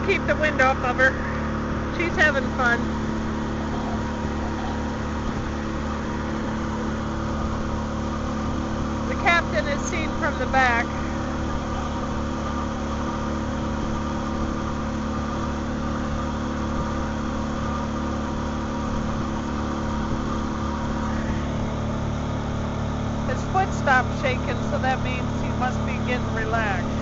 keep the wind off of her. She's having fun. The captain is seen from the back. His foot stopped shaking, so that means he must be getting relaxed.